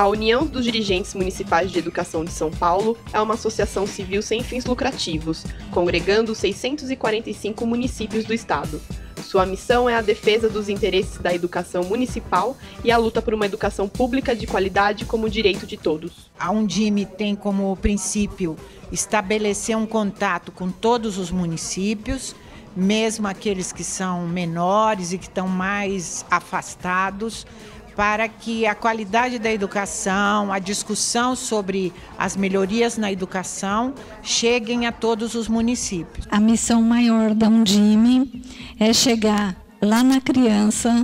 A União dos Dirigentes Municipais de Educação de São Paulo é uma associação civil sem fins lucrativos, congregando 645 municípios do estado. Sua missão é a defesa dos interesses da educação municipal e a luta por uma educação pública de qualidade como direito de todos. A Undime tem como princípio estabelecer um contato com todos os municípios, mesmo aqueles que são menores e que estão mais afastados, para que a qualidade da educação, a discussão sobre as melhorias na educação cheguem a todos os municípios. A missão maior da Undime é chegar lá na criança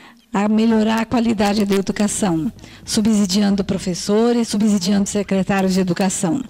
a melhorar a qualidade da educação, subsidiando professores, subsidiando secretários de educação.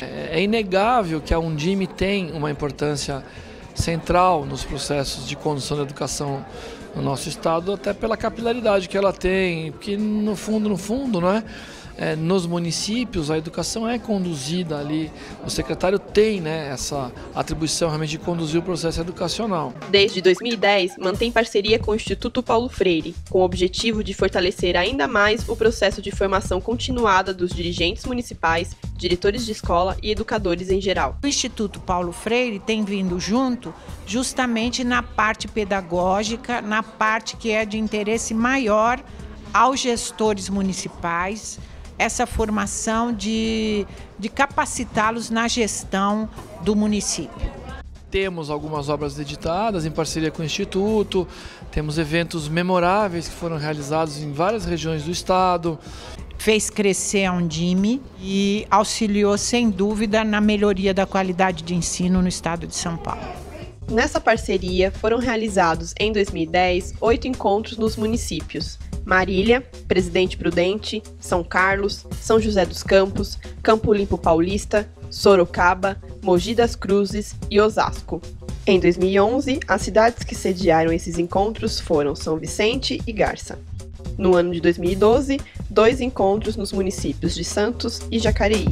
É inegável que a Undime tem uma importância central nos processos de condução da educação no nosso estado, até pela capilaridade que ela tem, porque no fundo, não é? Nos municípios a educação é conduzida ali, o secretário tem, né, essa atribuição realmente de conduzir o processo educacional. Desde 2010, mantém parceria com o Instituto Paulo Freire, com o objetivo de fortalecer ainda mais o processo de formação continuada dos dirigentes municipais, diretores de escola e educadores em geral. O Instituto Paulo Freire tem vindo junto justamente na parte pedagógica, na parte que é de interesse maior aos gestores municipais, essa formação de capacitá-los na gestão do município. Temos algumas obras editadas em parceria com o Instituto, temos eventos memoráveis que foram realizados em várias regiões do estado. Fez crescer a Undime e auxiliou, sem dúvida, na melhoria da qualidade de ensino no estado de São Paulo. Nessa parceria, foram realizados, em 2010, 8 encontros nos municípios: Marília, Presidente Prudente, São Carlos, São José dos Campos, Campo Limpo Paulista, Sorocaba, Mogi das Cruzes e Osasco. Em 2011, as cidades que sediaram esses encontros foram São Vicente e Garça. No ano de 2012, 2 encontros nos municípios de Santos e Jacareí.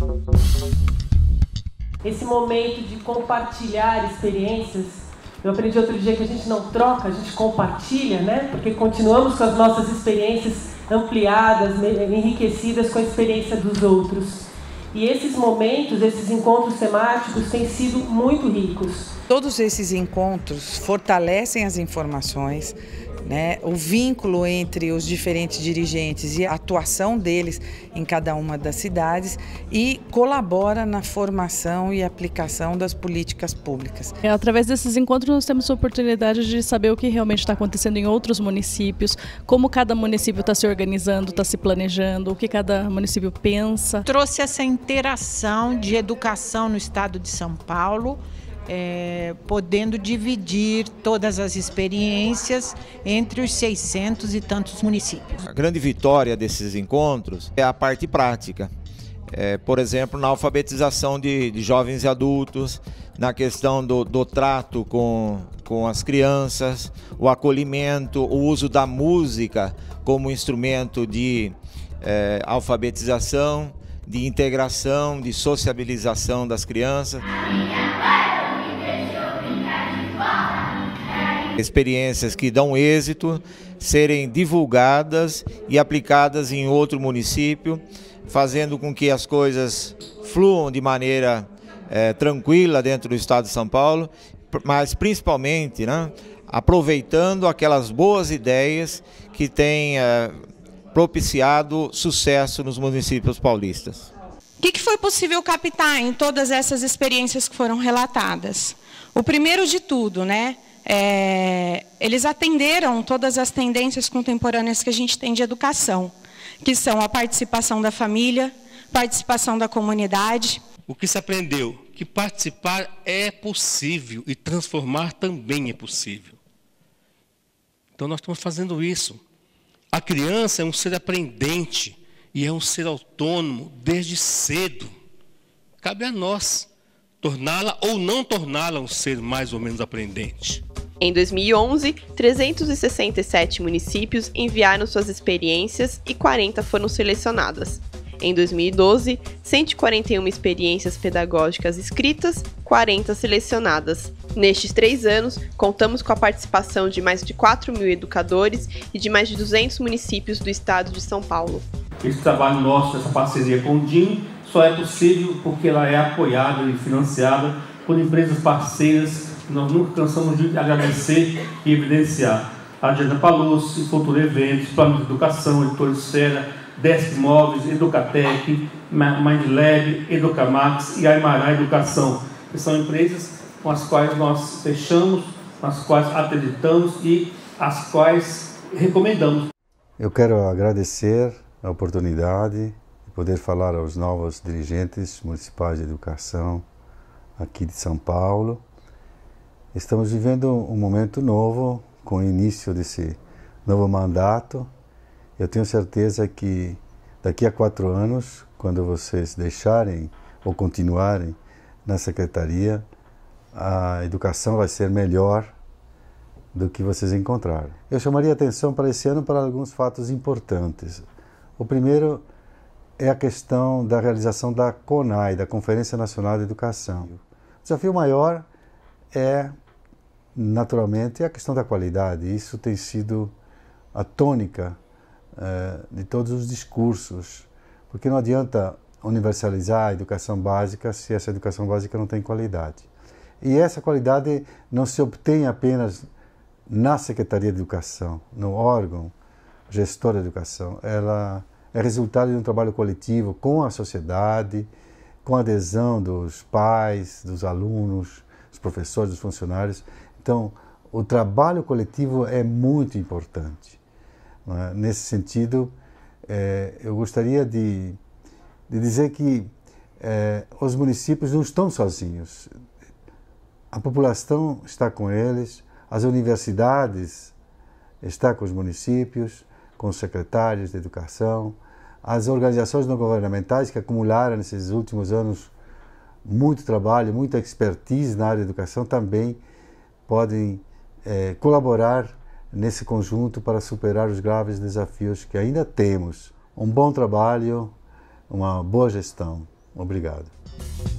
Esse momento de compartilhar experiências, eu aprendi outro dia que a gente não troca, a gente compartilha, né? Porque continuamos com as nossas experiências ampliadas, enriquecidas com a experiência dos outros. E esses momentos, esses encontros temáticos têm sido muito ricos. Todos esses encontros fortalecem as informações, né, o vínculo entre os diferentes dirigentes e a atuação deles em cada uma das cidades e colabora na formação e aplicação das políticas públicas. Através desses encontros nós temos a oportunidade de saber o que realmente está acontecendo em outros municípios, como cada município está se organizando, está se planejando, o que cada município pensa. Trouxe essa interação de educação no estado de São Paulo, podendo dividir todas as experiências entre os 600 e tantos municípios. A grande vitória desses encontros é a parte prática. Por exemplo, na alfabetização de jovens e adultos, na questão do trato com as crianças, o acolhimento, o uso da música como instrumento de alfabetização, de integração, de sociabilização das crianças. Experiências que dão êxito, serem divulgadas e aplicadas em outro município, fazendo com que as coisas fluam de maneira tranquila dentro do estado de São Paulo, mas principalmente, né, aproveitando aquelas boas ideias que têm propiciado sucesso nos municípios paulistas. O que foi possível captar em todas essas experiências que foram relatadas? O primeiro de tudo, né? Eles atenderam todas as tendências contemporâneas que a gente tem de educação, que são a participação da família, participação da comunidade. O que se aprendeu? Que participar é possível e transformar também é possível. Então nós estamos fazendo isso. A criança é um ser aprendente e é um ser autônomo desde cedo. Cabe a nós torná-la ou não torná-la um ser mais ou menos aprendente. Em 2011, 367 municípios enviaram suas experiências e 40 foram selecionadas. Em 2012, 141 experiências pedagógicas escritas, 40 selecionadas. Nestes 3 anos, contamos com a participação de mais de 4.000 educadores e de mais de 200 municípios do estado de São Paulo. Esse trabalho nosso, essa parceria com o DIM, só é possível porque ela é apoiada e financiada por empresas parceiras que nós nunca cansamos de agradecer e evidenciar. A Agenda Paluce, Futuro Eventos, Plano de Educação, Editor Esfera, Desk Móveis, Educatec, MindLab, Educamax e Aymara Educação, que são empresas com as quais nós fechamos, nas quais acreditamos e as quais recomendamos. Eu quero agradecer a oportunidade de poder falar aos novos dirigentes municipais de educação aqui de São Paulo. Estamos vivendo um momento novo com o início desse novo mandato. Eu tenho certeza que daqui a 4 anos, quando vocês deixarem ou continuarem na secretaria, a educação vai ser melhor do que vocês encontraram. Eu chamaria a atenção para esse ano para alguns fatos importantes. O primeiro é a questão da realização da CONAE, da Conferência Nacional de Educação. O desafio maior é, naturalmente, a questão da qualidade. Isso tem sido a tônica de todos os discursos, porque não adianta universalizar a educação básica se essa educação básica não tem qualidade. E essa qualidade não se obtém apenas na Secretaria de Educação, no órgão gestor da educação. Ela é resultado de um trabalho coletivo com a sociedade, com a adesão dos pais, dos alunos, dos professores, dos funcionários. Então, o trabalho coletivo é muito importante. Nesse sentido, eu gostaria de dizer que os municípios não estão sozinhos. A população está com eles, as universidades estão com os municípios, com os secretários de educação, as organizações não governamentais que acumularam nesses últimos anos muito trabalho, muita expertise na área da educação também podem colaborar nesse conjunto para superar os graves desafios que ainda temos. Um bom trabalho, uma boa gestão. Obrigado.